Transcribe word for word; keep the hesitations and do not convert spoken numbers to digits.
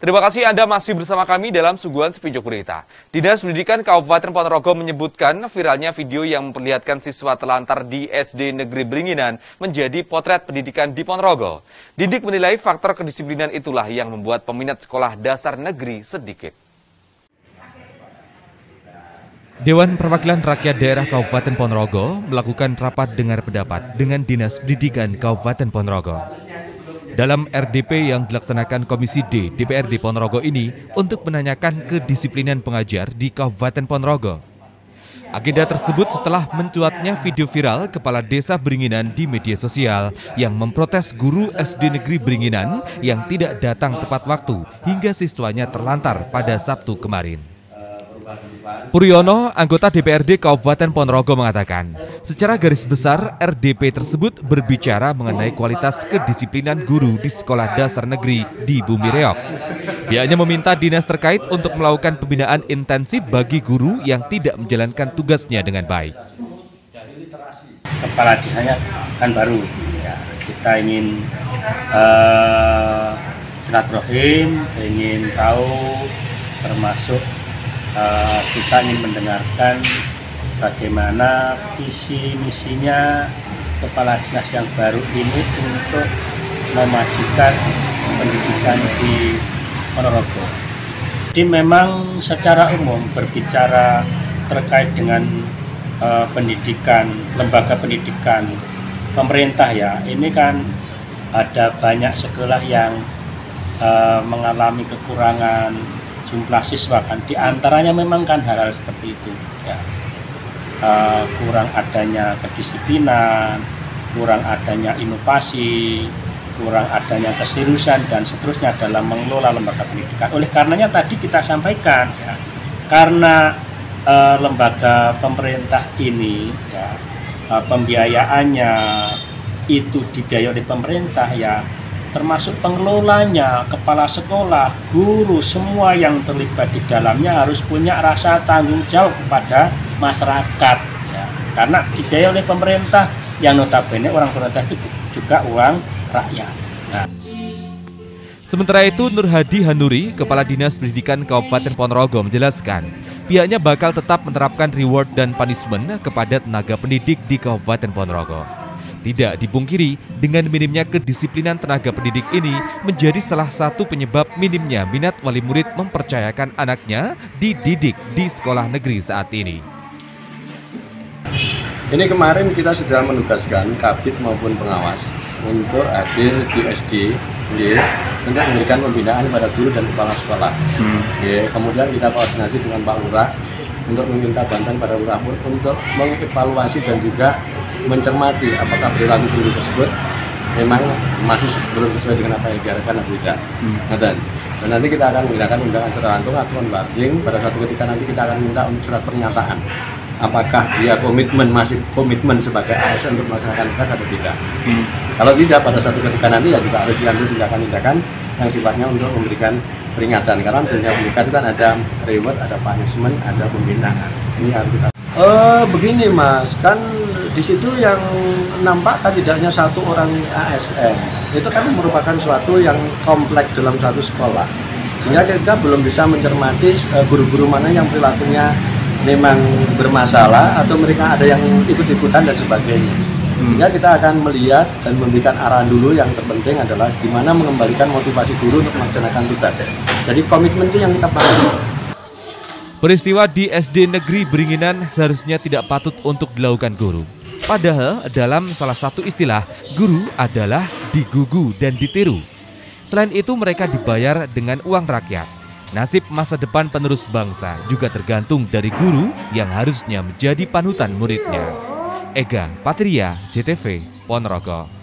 Terima kasih Anda masih bersama kami dalam Suguhan Sepinjok Berita. Dinas Pendidikan Kabupaten Ponorogo menyebutkan viralnya video yang memperlihatkan siswa telantar di S D Negeri Beringinan menjadi potret pendidikan di Ponorogo. Didik menilai faktor kedisiplinan itulah yang membuat peminat sekolah dasar negeri sedikit. Dewan Perwakilan Rakyat Daerah Kabupaten Ponorogo melakukan rapat dengar pendapat dengan Dinas Pendidikan Kabupaten Ponorogo. Dalam R D P yang dilaksanakan Komisi D D P R D Ponorogo ini untuk menanyakan kedisiplinan pengajar di Kabupaten Ponorogo. Agenda tersebut setelah mencuatnya video viral Kepala Desa Beringinan di media sosial yang memprotes guru S D Negeri Beringinan yang tidak datang tepat waktu hingga siswanya terlantar pada Sabtu kemarin. Puryono, anggota D P R D Kabupaten Ponorogo mengatakan, secara garis besar R D P tersebut berbicara mengenai kualitas kedisiplinan guru di sekolah dasar negeri di Bumi Reog. Pihaknya meminta dinas terkait untuk melakukan pembinaan intensif bagi guru yang tidak menjalankan tugasnya dengan baik. Kepala desanya kan baru, ya, kita ingin uh, silaturahim, ingin tahu termasuk Uh, kita ingin mendengarkan bagaimana visi misinya kepala dinas yang baru ini untuk memajukan pendidikan di Ponorogo. Jadi memang secara umum berbicara terkait dengan uh, pendidikan, lembaga pendidikan pemerintah ya, ini kan ada banyak sekolah yang uh, mengalami kekurangan jumlah siswa kan, diantaranya memang kan hal-hal seperti itu ya, uh, kurang adanya kedisiplinan, kurang adanya inovasi, kurang adanya keseriusan dan seterusnya dalam mengelola lembaga pendidikan. Oleh karenanya tadi kita sampaikan ya, karena uh, lembaga pemerintah ini ya, uh, pembiayaannya itu dibiayai oleh pemerintah ya, termasuk pengelolanya, kepala sekolah, guru, semua yang terlibat di dalamnya harus punya rasa tanggung jawab kepada masyarakat. Ya. Karena dibiayai oleh pemerintah, yang notabene orang pemerintah itu juga uang rakyat. Nah. Sementara itu, Nur Hadi Hanuri, Kepala Dinas Pendidikan Kabupaten Ponorogo menjelaskan, pihaknya bakal tetap menerapkan reward dan punishment kepada tenaga pendidik di Kabupaten Ponorogo. Tidak dipungkiri, dengan minimnya kedisiplinan tenaga pendidik ini menjadi salah satu penyebab minimnya minat wali murid mempercayakan anaknya dididik di sekolah negeri saat ini. Ini kemarin kita sudah menugaskan kabid maupun pengawas untuk hadir di S D ya, untuk memberikan pembinaan pada guru dan kepala sekolah. Hmm. Ya, kemudian kita koordinasi dengan Pak Lurah untuk meminta bantuan pada Lurah untuk mengevaluasi dan juga mencermati apakah perilaku guru tersebut memang masih belum sesuai dengan apa yang diharapkan atau tidak. Hmm. Dan, dan nanti kita akan menggunakan undangan secara langsung atau on-boarding. Pada suatu ketika nanti kita akan minta surat pernyataan apakah dia komitmen masih komitmen sebagai A S N untuk melaksanakan tugas atau tidak. Hmm. Kalau tidak, pada suatu ketika nanti ya juga harus diambil tindakan-tindakan yang sifatnya untuk memberikan peringatan. Karena dunia pendidikan kan ada reward, ada punishment, ada pembinaan. Ini harus kita. Uh, begini Mas, kan di situ yang nampak kan tidak hanya satu orang A S N, itu kan merupakan suatu yang kompleks dalam satu sekolah, sehingga kita belum bisa mencermati guru-guru mana yang perilakunya memang bermasalah atau mereka ada yang ikut-ikutan dan sebagainya. Sehingga kita akan melihat dan memberikan arahan dulu. Yang terpenting adalah gimana mengembalikan motivasi guru untuk melaksanakan tugas. Jadi komitmen itu yang kita pakai. Peristiwa di S D Negeri Beringinan seharusnya tidak patut untuk dilakukan guru. Padahal dalam salah satu istilah, guru adalah digugu dan ditiru. Selain itu mereka dibayar dengan uang rakyat. Nasib masa depan penerus bangsa juga tergantung dari guru yang harusnya menjadi panutan muridnya. Ega Patria, J T V, Ponorogo.